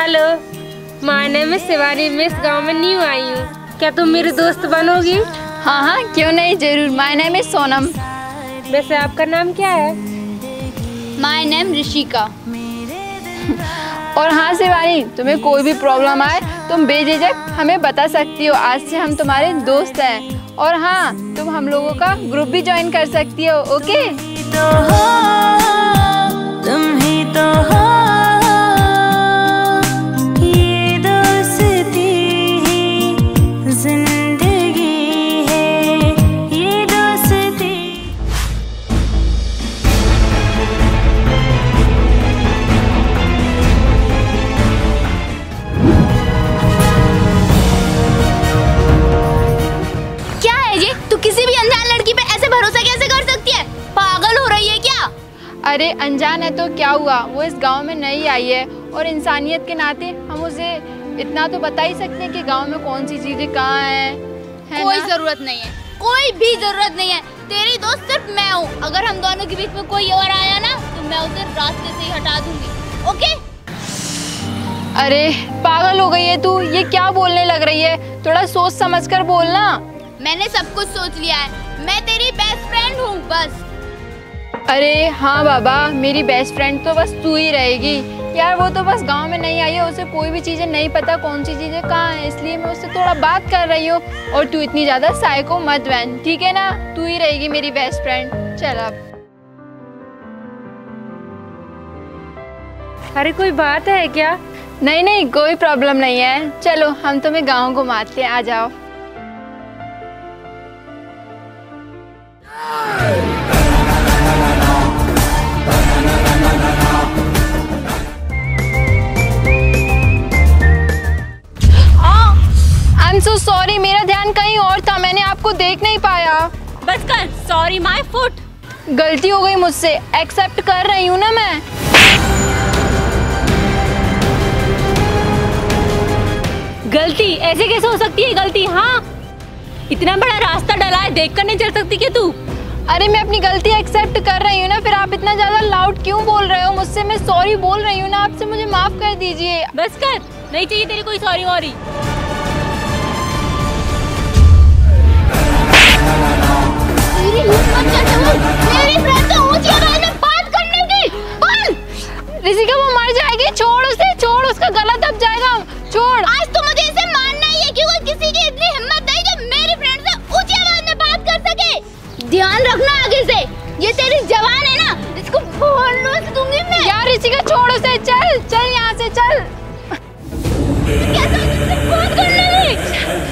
Hello, my name is Shivani. मैं इस गांव में न्यू आई हूँ। क्या तुम मेरी दोस्त बनोगी? हाँ हाँ, क्यों नहीं, जरूर। My name is Sonam. वैसे आपका नाम क्या है? My name Rishika. और हाँ शिवानी, तुम्हें कोई भी प्रॉब्लम आए तुम बेझिझक हमें बता सकती हो। आज से हम तुम्हारे दोस्त हैं। और हाँ, तुम हम लोगों का ग्रुप भी ज्वाइन कर सकती हो। ओके? तुम ही तो हो, ये दोस्ती ही जिंदगी है, ये दोस्ती। क्या है ये? तू किसी भी अनजान लड़की पे ऐसे भरोसा कैसे कर सकती है? पागल हो रही है क्या? अरे अनजान है तो क्या हुआ, वो इस गांव में नई आई है और इंसानियत के नाते हम उसे इतना तो बता ही सकते हैं कि गांव में कौन सी चीजें कहाँ है कोई जरूरत नहीं है, कोई भी जरूरत नहीं है। तेरी दोस्त सिर्फ मैं हूँ। अगर हम दोनों के बीच में कोई और आया ना तो मैं उसे रास्ते से ही हटा दूंगी। ओके? अरे पागल हो गई है तू, ये क्या बोलने लग रही है? थोड़ा सोच समझ कर बोलना। मैंने सब कुछ सोच लिया है। मैं तेरी बेस्ट फ्रेंड हूँ बस। अरे हाँ बाबा, मेरी बेस्ट फ्रेंड तो बस तू ही रहेगी यार। वो तो बस गांव में नहीं आई है, उसे कोई भी चीजें नहीं पता कौन सी चीजें कहाँ है, इसलिए मैं उससे थोड़ा बात कर रही हूँ। और तू इतनी ज्यादा साइको मत बन, ठीक है ना? तू ही रहेगी मेरी बेस्ट फ्रेंड। चल अब। अरे कोई बात है क्या? नहीं नहीं, कोई प्रॉब्लम नहीं है। चलो हम तुम्हें गाँव घुमाते हैं, आ जाओ। I'm so sorry, मेरा ध्यान कहीं और था, मैंने आपको देख नहीं पाया। बस कर, सॉरी माय फुट। गलती हो गई मुझसे, एक्सेप्ट कर रही हूँ ना मैं। गलती ऐसे कैसे हो सकती है? गलती? हाँ, इतना बड़ा रास्ता डला है, देख कर नहीं चल सकती क्या तू? अरे मैं अपनी गलती एक्सेप्ट कर रही हूँ ना, फिर आप इतना ज्यादा लाउड क्यों बोल रहे हो मुझसे? मैं सॉरी बोल रही हूँ ना आपसे, मुझे माफ कर दीजिए। बस कर, नहीं चाहिए तेरी कोई सॉरी वॉरी। मेरी फ्रेंड से ऊंची आवाज में बात करने की। बोल। ऋषिका, वो मर जाएगी, छोड़ उसे, छोड़, उसका गला दब जाएगा, छोड़। आज तो मुझे इसे मानना ही है, क्योंकि किसी की इतनी हिम्मत नहीं जो मेरी फ्रेंड से ऊंची आवाज में बात कर सके। ध्यान रखना आगे से, ये तेरी जवान है ना, इसको फोन लूट दूंगी मैं। यार ऋषिका, छोड़ उसे, चल चल यहाँ से, चल। कैसे मुझसे फोन करने लगी?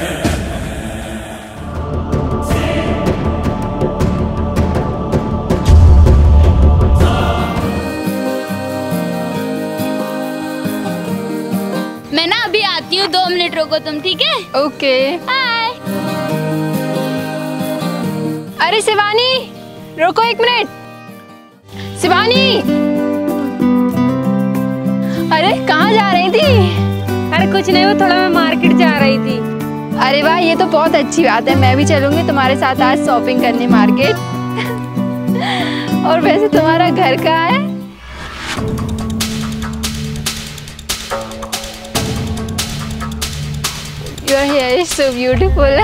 मैं ना अभी आती हूँ, 2 मिनट रुको तुम, ठीक है? ओके। हाय। अरे शिवानी, रुको 1 मिनट। शिवानी, अरे कहाँ जा रही थी? अरे कुछ नहीं, वो थोड़ा मैं मार्केट जा रही थी। अरे वाह, ये तो बहुत अच्छी बात है। मैं भी चलूंगी तुम्हारे साथ आज शॉपिंग करने मार्केट। और वैसे तुम्हारा घर कहाँ है? Your hair is so beautiful.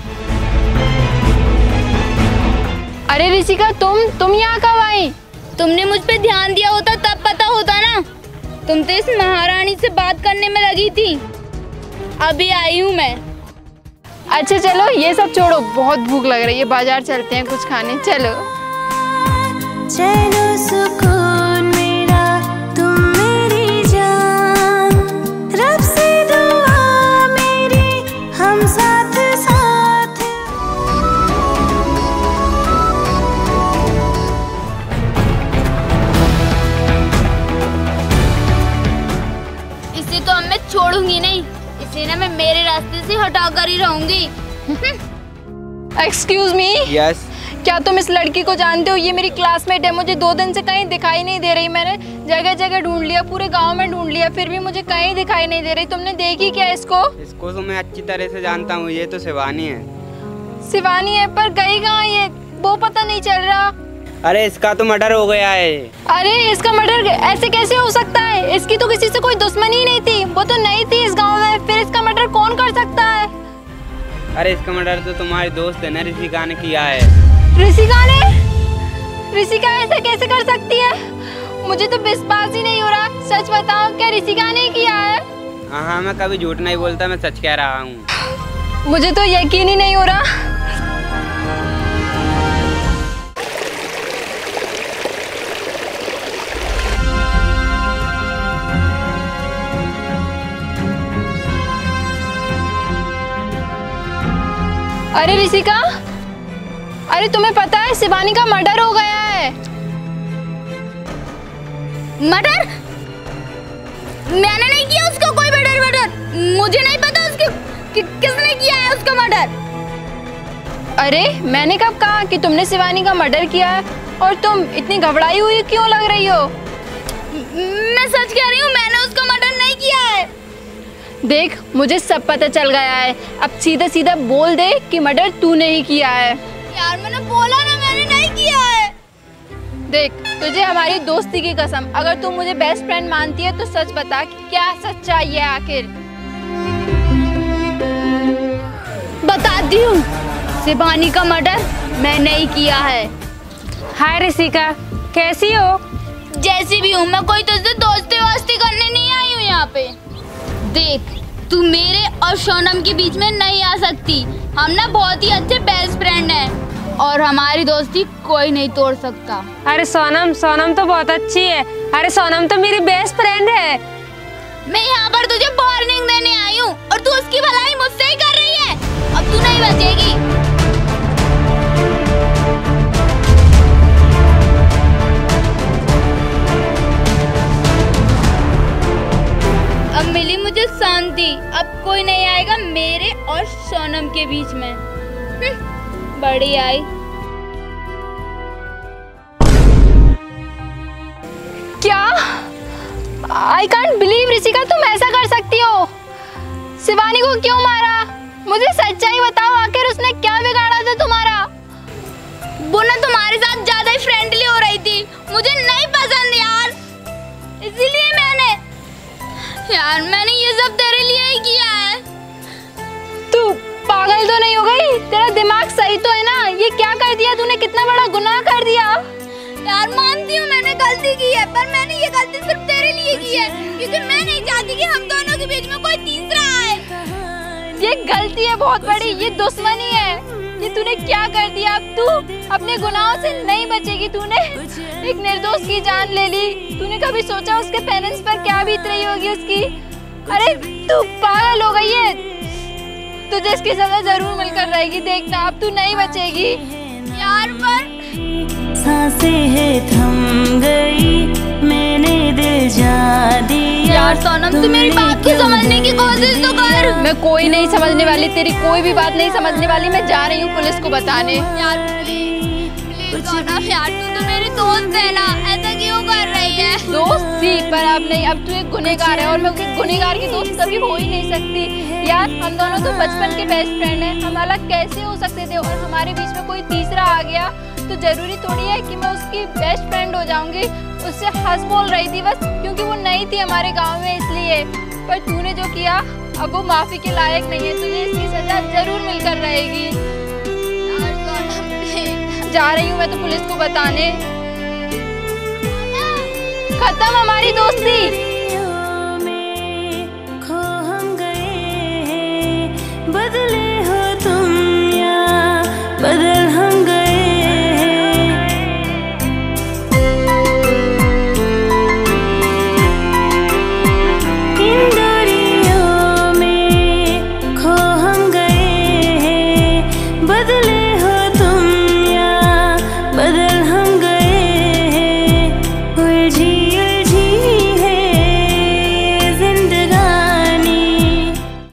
अरे ऋषिका, तुम यहाँ कब आई? तुमने मुझ पे ध्यान दिया होता तब पता होता ना। तुम तो इस महारानी से बात करने में लगी थी। अभी आई हूँ मैं। अच्छा चलो ये सब छोड़ो, बहुत भूख लग रही है, बाजार चलते हैं कुछ खाने। चलो। चलो सुकून मेरा, तुम मेरी जान, रब से दुआ मेरी, हम साथ साथ। इसे तो अब मैं छोड़ूंगी नहीं, इसे ना मैं मेरे रास्ते से हटा कर ही रहूंगी। Excuse me. यस। क्या तुम इस लड़की को जानते हो? ये मेरी क्लासमेट है, मुझे 2 दिन से कहीं दिखाई नहीं दे रही। मैंने जगह जगह ढूंढ लिया, पूरे गांव में ढूंढ लिया, फिर भी मुझे कहीं दिखाई नहीं दे रही। तुमने देखी क्या इसको? इसको तो मैं अच्छी तरह से जानता हूँ, ये तो शिवानी है। शिवानी है, पर गई कहाँ ये, वो पता नहीं चल रहा। अरे इसका तो मर्डर हो गया है। अरे इसका मर्डर ऐसे कैसे हो सकता है? इसकी तो किसी से कोई दुश्मनी ही नहीं थी, वो तो नई थी इस गांव में, फिर इसका मर्डर कौन कर सकता है? अरे इसका मर्डर तो तुम्हारी दोस्त है ना ऋषिका ने किया है। ऋषिका ने? ऋषिका ऐसा कैसे कर सकती है? मुझे तो विश्वास ही नहीं हो रहा। सच बताओ, क्या ऋषिका ने किया है? हाँ, मैं कभी झूठ नहीं बोलता, मैं सच कह रहा हूँ। मुझे तो यकीन ही नहीं हो रहा। अरे ऋषिका, अरे तुम्हें पता है शिवानी का मर्डर हो गया है। मर्डर? मैंने नहीं किया उसका कोई मर्डर। मुझे नहीं पता उसके किसने किया है उसका मर्डर। अरे मैंने कब कहा कि तुमने शिवानी का मर्डर किया है? और तुम इतनी घबराई हुई क्यों लग रही हो? मैं सच कह रही हूँ, मैंने उसका मर्डर नहीं किया है। देख, मुझे सब पता चल गया है। अब सीधा सीधा बोल दे कि मर्डर तूने ही किया है। यार मैंने बोला ना, मैंने नहीं किया है। देख, तुझे हमारी दोस्ती की कसम, अगर तू मुझे बेस्ट फ्रेंड मानती है तो सच बता कि क्या सच्चाई है आखिर। बताती हूँ, शिवानी का मर्डर मैंने ही किया है। हाय ऋषिका, कैसी हो? जैसी भी हूँ, मैं कोई तुझसे दोस्ती वोस्ती करने नहीं आई हूँ यहाँ पे। देख, तू मेरे और सोनम के बीच में नहीं आ सकती। हम ना बहुत ही अच्छे बेस्ट फ्रेंड हैं और हमारी दोस्ती कोई नहीं तोड़ सकता। अरे सोनम तो बहुत अच्छी है। अरे सोनम तो मेरी बेस्ट फ्रेंड है। मैं यहाँ पर तुझे वार्निंग देने आई हूँ और तू उसकी भलाई मुझसे ही कर रही है। अब तू नहीं बचेगी। अब मिली मुझे शांति। अब कोई नहीं आएगा मेरे और सोनम के बीच में। बड़ी आई। क्या? आई कांट बिलीव ऋषिका, तुम ऐसा कर सकती हो? शिवानी को क्यों मारा? मुझे सच्चाई बताओ, आखिर उसने क्या बिगाड़ा था तुम्हारा? वो ना तुम्हारे साथ ज्यादा ही फ्रेंडली हो रही थी, मुझे नहीं पसंद यार, इसीलिए मैंने ये सब तेरे लिए ही किया है। तू पागल तो नहीं हो गई? तेरा दिमाग सही तो है ना? ये क्या कर दिया तूने? कितना बड़ा गुनाह कर दिया। यार मानती हूँ मैंने गलती की है, पर मैंने ये गलती सिर्फ तेरे लिए की है, क्योंकि मैं नहीं चाहती कि हम दोनों के बीच में कोई तीसरा आए। ये गलती है बहुत बड़ी, ये दुश्मनी है। ये तूने क्या कर दिया? अब तू अपने गुनाहों से नहीं बचेगी। तूने एक निर्दोष की जान ले ली। तूने कभी सोचा उसके पेरेंट्स पर क्या बीत रही होगी उसकी? अरे तू पागल हो गई है। तुझे इसकी सजा जरूर मिलकर रहेगी, देखना। अब तू नहीं बचेगी यार। पर सांसें है थम गई, मैंने दिल जा दिया। यार सोनम, तू मेरी बात को समझने की कोशिश तो कर। मैं कोई नहीं समझने वाली, तेरी कोई भी बात नहीं समझने वाली। मैं जा रही हूँ पुलिस को बताने। यार प्लीज सोनम, यार तू तो मेरी दोस्त है ना, ऐसा क्यों कर रही है? दोस्त थी पर अब नहीं। अब तू एक गुनहगार है और मैं एक गुनहगार की दोस्त कभी हो ही नहीं सकती। यार हम दोनों तो बचपन के बेस्ट फ्रेंड हैं, हम अलग कैसे हो सकते थे? और हमारे बीच में कोई तीसरा आ गया तो जरूरी थोड़ी है कि मैं उसकी बेस्ट फ्रेंड हो जाऊंगी। उससे हंस बोल रही थी बस, क्योंकि वो नई थी हमारे गांव में इसलिए। पर तूने जो किया अब वो माफी के लायक नहीं है। तुझे इसकी सजा जरूर मिलकर रहेगी। यार सोनम प्लीज। जा रही हूँ मैं तो पुलिस को बताने। खत्म हमारी दोस्ती। खो हम गए, बदले हो तुम या बदल